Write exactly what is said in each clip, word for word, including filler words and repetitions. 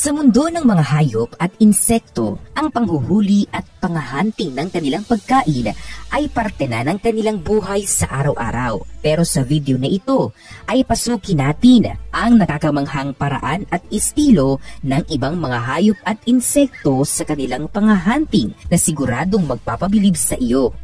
Sa mundo ng mga hayop at insekto, ang panghuhuli at panghahunting ng kanilang pagkain ay parte na ng kanilang buhay sa araw-araw. Pero sa video na ito ay pasukin natin ang nakakamanghang paraan at estilo ng ibang mga hayop at insekto sa kanilang panghahunting na siguradong magpapabilib sa iyo.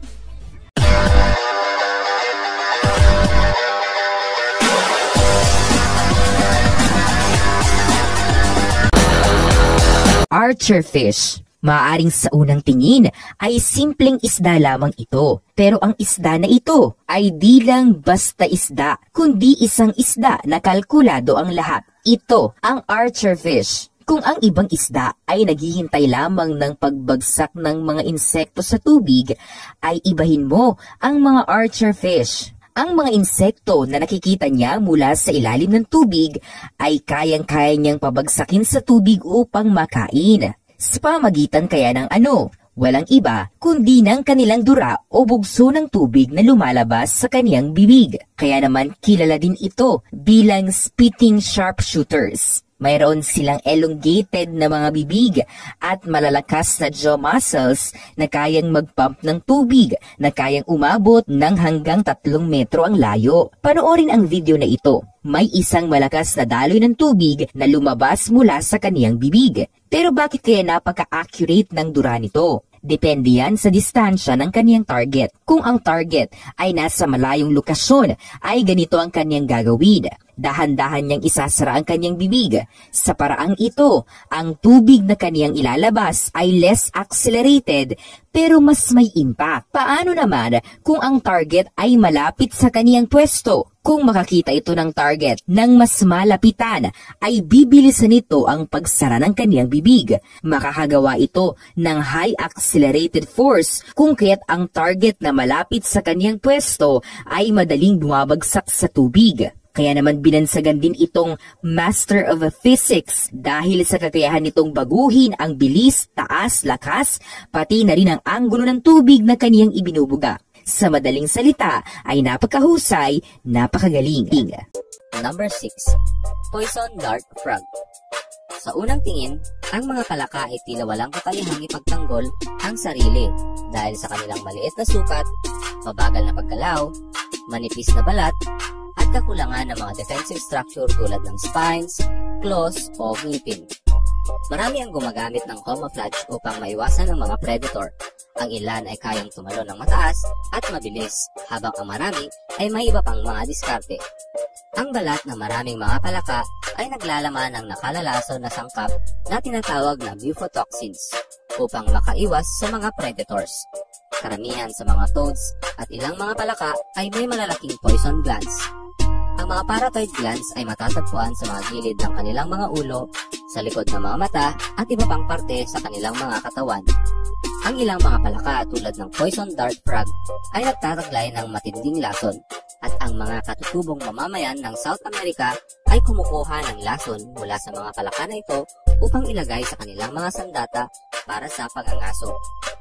Archerfish. Maaaring sa unang tingin ay simpleng isda lamang ito. Pero ang isda na ito ay di lang basta isda, kundi isang isda na kalkulado ang lahat. Ito ang archerfish. Kung ang ibang isda ay naghihintay lamang ng pagbagsak ng mga insekto sa tubig, ay ibahin mo ang mga archerfish. Ang mga insekto na nakikita niya mula sa ilalim ng tubig ay kayang-kaya niyang pabagsakin sa tubig upang makain. Sa pamagitan kaya ng ano? Walang iba kundi ng kanilang dura o bugso ng tubig na lumalabas sa kaniyang bibig. Kaya naman kilala din ito bilang spitting sharpshooters. Mayroon silang elongated na mga bibig at malalakas na jaw muscles na kayang mag-pump ng tubig na kayang umabot ng hanggang tatlong metro ang layo. Panoorin ang video na ito. May isang malakas na daloy ng tubig na lumabas mula sa kaniyang bibig. Pero bakit kaya napaka-accurate ng dura nito? Depende yan sa distansya ng kaniyang target. Kung ang target ay nasa malayong lokasyon, ay ganito ang kaniyang gagawin. Dahan-dahan niyang isasara ang kanyang bibig. Sa paraang ito, ang tubig na kaniyang ilalabas ay less accelerated pero mas may impact. Paano naman kung ang target ay malapit sa kaniyang pwesto? Kung makakita ito ng target ng mas malapitan, ay bibilisan nito ang pagsara ng kaniyang bibig. Makakagawa ito ng high accelerated force kung kaya't ang target na malapit sa kaniyang pwesto ay madaling bumabagsak sa tubig. Kaya naman binansagan din itong Master of Physics dahil sa kakayahan nitong baguhin ang bilis, taas, lakas, pati na rin ang anggulo ng tubig na kaniyang ibinubuga. Sa madaling salita ay napakahusay, napakagaling. Number six. Poison Dart Frog. Sa unang tingin, ang mga palaka ay tila walang kakayahang ipagtanggol ang sarili dahil sa kanilang maliit na sukat, mabagal na pagkalaw, manipis na balat, at kakulangan ng mga defensive structure tulad ng spines, claws o ngipin. Marami ang gumagamit ng camouflage upang maiwasan ang mga predator. Ang ilan ay kayang tumalon ng mataas at mabilis, habang ang marami ay may iba pang mga diskarte. Ang balat ng maraming mga palaka ay naglalaman ng nakalalason na sangkap na tinatawag na mucotoxins upang makaiwas sa mga predators. Karamihan sa mga toads at ilang mga palaka ay may malalaking poison glands. Ang mga parotid glands ay matatagpuan sa mga gilid ng kanilang mga ulo, sa likod ng mga mata, at iba pang parte sa kanilang mga katawan. Ang ilang mga palaka tulad ng poison dart frog ay nagtataglay ng matinding lason, at ang mga katutubong mamamayan ng South America ay kumukuha ng lason mula sa mga palaka na ito upang ilagay sa kanilang mga sandata para sa pag-angaso.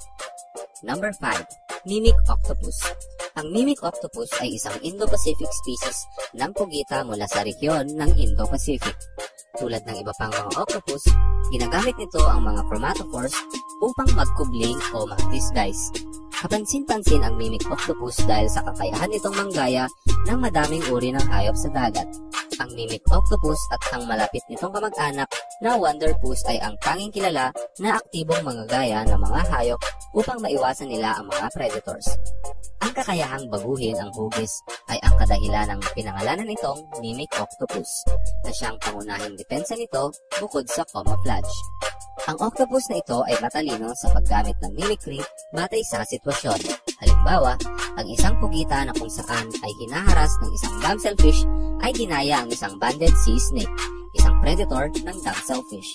Number five. Mimic Octopus. Ang Mimic Octopus ay isang Indo-Pacific species ng pugita mula sa rehiyon ng Indo-Pacific. Tulad ng iba pang mga octopus, ginagamit nito ang mga chromatophores upang magkubli o mag-disguise. Kapansin-pansin ang Mimic Octopus dahil sa kakayahan nitong manggaya ng madaming uri ng hayop sa dagat. Ang Mimic Octopus at ang malapit nitong kamag-anak na Wanderpus ay ang tanging kilala na aktibong manggagaya ng mga hayop upang maiwasan nila ang mga predators. Ang kakayahang baguhin ang hugis ay ang kadahilan ng pinangalanan nitong Mimic Octopus, na siyang pangunahing depensa nito bukod sa camouflage. Ang octopus na ito ay matalino sa paggamit ng mimicry batay sa sitwasyon. Halimbawa, ang isang pugita na kung saan ay hinaharas ng isang damselfish ay ginaya ang isang banded sea snake, isang predator ng damselfish.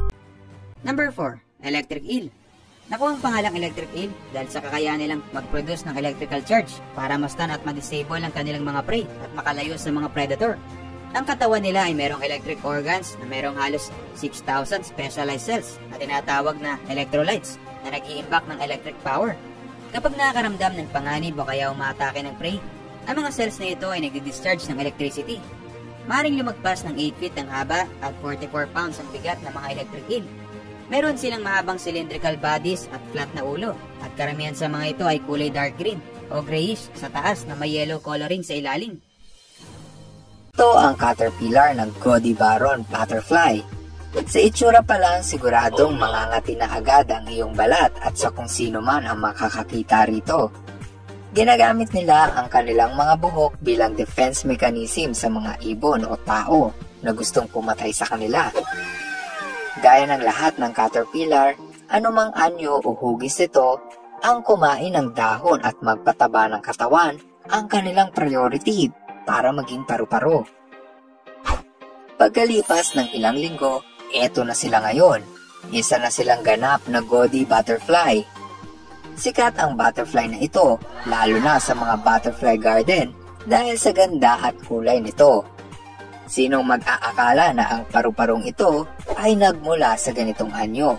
Number four. Electric eel. Nakuha ang pangalang electric eel dahil sa kakayahan nilang mag-produce ng electrical charge para ma-stun at ma-disable ang kanilang mga prey at makalayo sa mga predator. Ang katawan nila ay merong electric organs na merong halos six thousand specialized cells na tinatawag na electrolytes na nag-i-impact ng electric power. Kapag nakakaramdam ng panganib o kaya umaatake ng prey, ang mga cells na ito ay nagdi-discharge ng electricity. Maring lumagpas ng eight feet ang haba at forty-four pounds ang bigat ng mga electric eel. Meron silang mahabang cylindrical bodies at flat na ulo, at karamihan sa mga ito ay kulay dark green o grayish sa taas na may yellow coloring sa ilalim. Ito ang caterpillar ng Godivaron butterfly. Sa itsura pa lang, siguradong mangangati na agad ang iyong balat at sa kung sino man ang makakakita rito. Ginagamit nila ang kanilang mga buhok bilang defense mechanism sa mga ibon o tao na gustong pumatay sa kanila. Gaya ng lahat ng caterpillar, anumang anyo o hugis nito, ang kumain ng dahon at magpataba ng katawan ang kanilang priority para maging paru-paro. Pagkalipas ng ilang linggo, eto na sila ngayon. Isa na silang ganap na Godi butterfly. Sikat ang butterfly na ito, lalo na sa mga butterfly garden dahil sa ganda at kulay nito. Sinong mag-aakala na ang paru-parong ito ay nagmula sa ganitong anyo?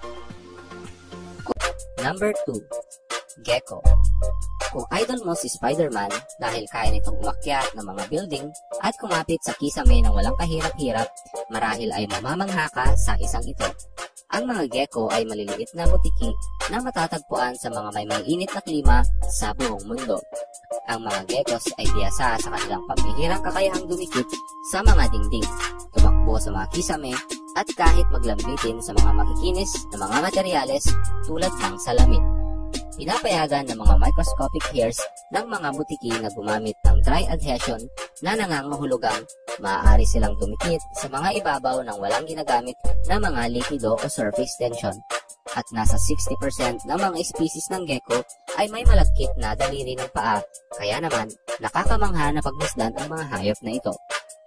Number two. Gecko. Kung idol mo si Spider-Man dahil kaya nitong umakyat ng mga building at kumapit sa kisame ng walang kahirap-hirap, marahil ay mamamangha ka sa isang ito. Ang mga gecko ay maliliit na butiki na matatagpuan sa mga may mainit na klima sa buong mundo. Ang mga geckos ay biyasa sa kanilang pambihirang kakayahang dumikit sa mga dingding, tumakbo sa mga kisame, at kahit maglambitin sa mga makikinis na mga materyales tulad ng salamin. Pinapayagan ng mga microscopic hairs ng mga butiki na gumamit ng dry adhesion na nangangahulugang maaari silang dumikit sa mga ibabaw ng walang ginagamit na mga likido o surface tension. At nasa sixty percent ng mga species ng gecko ay may malagkit na daliri ng paa, kaya naman nakakamangha na pagmasdan ang mga hayop na ito.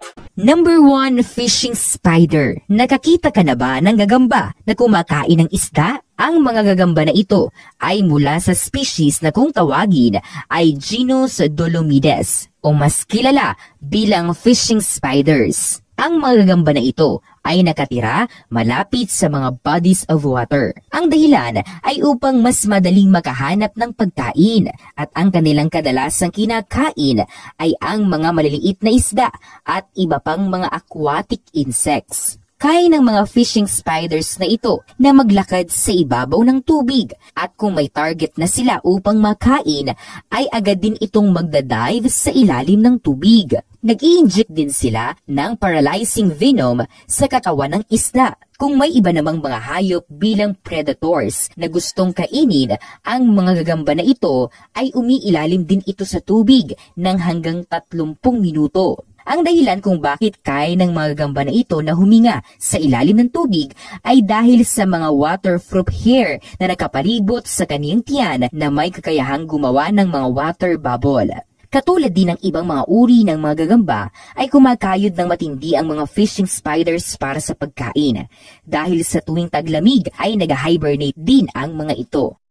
Number one, fishing spider. Nakakita ka na ba ng gagamba na kumakain ng isda? Ang mga gagamba na ito ay mula sa species na kung tawagin ay genus Dolomides o mas kilala bilang fishing spiders. Ang mga gagamba na ito ay nakatira malapit sa mga bodies of water. Ang dahilan ay upang mas madaling makahanap ng pagkain at ang kanilang kadalasang kinakain ay ang mga maliliit na isda at iba pang mga aquatic insects. Kaya ng mga fishing spiders na ito na maglakad sa ibabaw ng tubig at kung may target na sila upang makain ay agad din itong magdadive sa ilalim ng tubig. Nag-i-inject din sila ng paralyzing venom sa katawan ng isda. Kung may iba namang mga hayop bilang predators na gustong kainin, ang mga gagamba na ito ay umiilalim din ito sa tubig ng hanggang tatlumpung minuto. Ang dahilan kung bakit kaya ng mga gagamba na ito na huminga sa ilalim ng tubig ay dahil sa mga waterproof hair na nakapalibot sa kaniyang tiyan na may kakayahang gumawa ng mga water bubble. Katulad din ng ibang mga uri ng mga gagamba ay kumakayod ng matindi ang mga fishing spiders para sa pagkain. Dahil sa tuwing taglamig ay nag-hibernate din ang mga ito.